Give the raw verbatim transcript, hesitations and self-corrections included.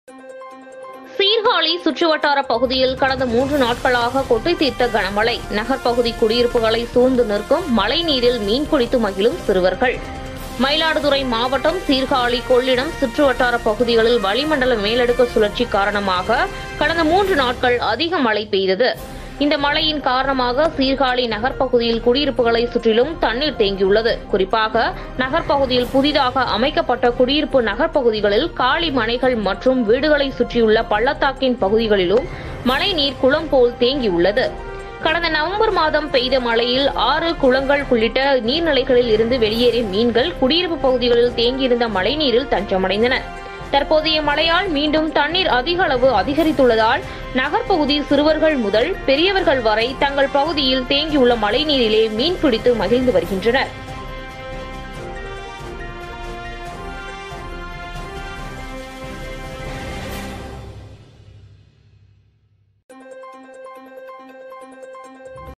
சீர்காழி சுற்றுவட்டார பகுதியில் கடந்த மூன்று நாட்களாக கொட்டி தீர்த்த கனமழை. நகர்ப்பகுதி குடியிருப்புகளை சூழ்ந்து நிற்கும் மழை நீரில் மீன் பிடித்து மகிழும் சிறுவர்கள். மயிலாடுதுறை மாவட்டம் சீர்காழி கொள்ளிடம் சுற்றுவட்டார பகுதிகளில் வளிமண்டல மேலடுக்கு சுழற்சி காரணமாக கடந்த மூன்று நாட்கள் அதிக மழை பெய்தது. இந்த மழையின் காரணமாக சீர்காழி நகர்ப்பகுதியில் குடியிருப்புகளை சுற்றிலும் தண்ணீர் தேங்கியுள்ளது. குறிப்பாக நகர்ப்பகுதியில் புதிதாக அமைக்கப்பட்ட குடியிருப்பு நகர்ப்பகுதிகளில் காலி மனைகள் மற்றும் வீடுகளை சுற்றியுள்ள பள்ளத்தாக்கின் பகுதிகளிலும் மழைநீர் குளம் போல் தேங்கியுள்ளது. கடந்த நவம்பர் மாதம் பெய்த மழையில் ஆறு குளங்கள் உள்ளிட்ட நீர்நிலைகளில் இருந்து வெளியேறிய மீன்கள் குடியிருப்பு பகுதிகளில் தேங்கியிருந்த மழைநீரில் தஞ்சமடைந்தன. தற்போதைய மழையால் மீண்டும் தண்ணீர் அதிக அளவு அதிகரித்துள்ளதால் நகர்ப்பகுதி சிறுவர்கள் முதல் பெரியவர்கள் வரை தங்கள் பகுதியில் தேங்கியுள்ள மழைநீரிலே மீன் பிடித்து மகிழ்ந்து வருகின்றனர்.